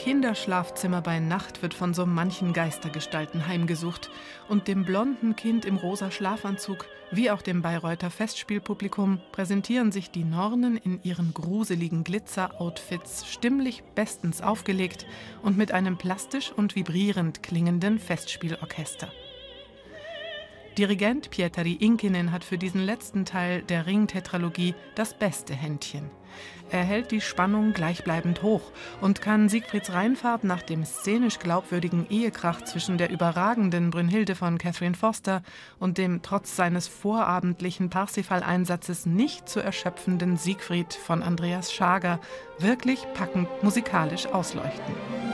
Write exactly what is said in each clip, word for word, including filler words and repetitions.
Kinderschlafzimmer bei Nacht wird von so manchen Geistergestalten heimgesucht. Und dem blonden Kind im rosa Schlafanzug, wie auch dem Bayreuther Festspielpublikum, präsentieren sich die Nornen in ihren gruseligen Glitzer-Outfits stimmlich bestens aufgelegt und mit einem plastisch und vibrierend klingenden Festspielorchester. Dirigent Pietari Inkinen hat für diesen letzten Teil der Ring-Tetralogie das beste Händchen. Er hält die Spannung gleichbleibend hoch und kann Siegfrieds Reinfahrt nach dem szenisch glaubwürdigen Ehekrach zwischen der überragenden Brünnhilde von Catherine Foster und dem trotz seines vorabendlichen Parsifal-Einsatzes nicht zu erschöpfenden Siegfried von Andreas Schager wirklich packend musikalisch ausleuchten.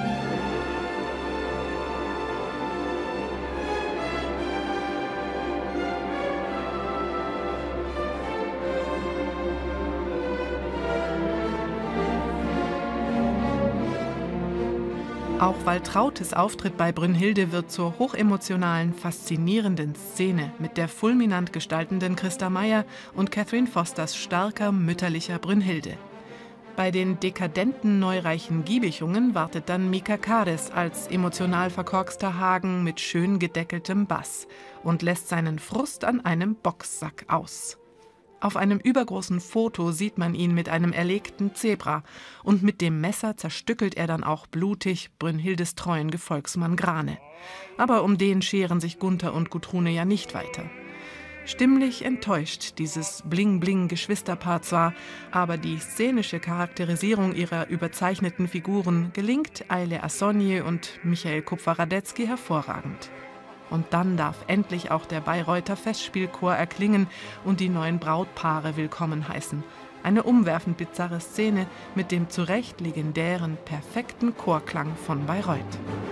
Auch Waltrautes Auftritt bei Brünnhilde wird zur hochemotionalen, faszinierenden Szene mit der fulminant gestaltenden Christa Meyer und Catherine Fosters starker, mütterlicher Brünnhilde. Bei den dekadenten, neureichen Giebichungen wartet dann Mika Kades als emotional verkorkster Hagen mit schön gedeckeltem Bass und lässt seinen Frust an einem Boxsack aus. Auf einem übergroßen Foto sieht man ihn mit einem erlegten Zebra und mit dem Messer zerstückelt er dann auch blutig Brünnhildes treuen Gefolgsmann Grane. Aber um den scheren sich Gunther und Gudrune ja nicht weiter. Stimmlich enttäuscht dieses Bling-Bling-Geschwisterpaar zwar, aber die szenische Charakterisierung ihrer überzeichneten Figuren gelingt Eile Assonje und Michael Kupfer-Radetzky hervorragend. Und dann darf endlich auch der Bayreuther Festspielchor erklingen und die neuen Brautpaare willkommen heißen. Eine umwerfend bizarre Szene mit dem zu Recht legendären, perfekten Chorklang von Bayreuth.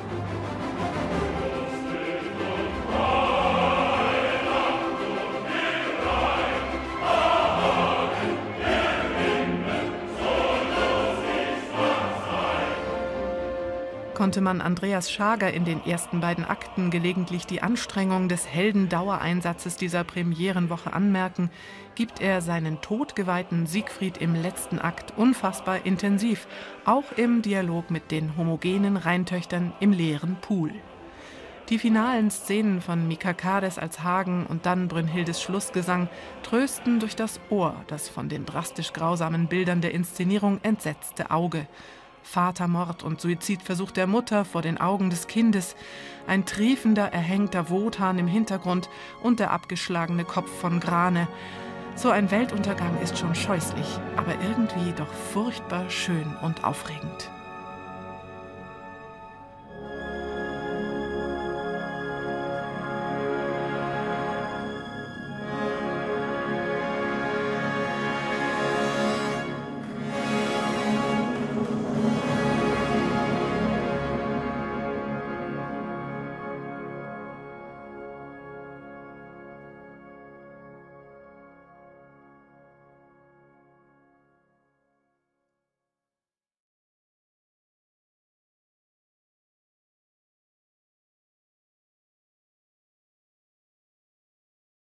Konnte man Andreas Schager in den ersten beiden Akten gelegentlich die Anstrengung des Heldendauereinsatzes dieser Premierenwoche anmerken, gibt er seinen todgeweihten Siegfried im letzten Akt unfassbar intensiv, auch im Dialog mit den homogenen Rheintöchtern im leeren Pool. Die finalen Szenen von Mika Kades als Hagen und dann Brünnhildes Schlussgesang trösten durch das Ohr, das von den drastisch grausamen Bildern der Inszenierung entsetzte Auge. Vatermord und Suizidversuch der Mutter vor den Augen des Kindes, ein triefender, erhängter Wotan im Hintergrund und der abgeschlagene Kopf von Grane. So ein Weltuntergang ist schon scheußlich, aber irgendwie doch furchtbar schön und aufregend.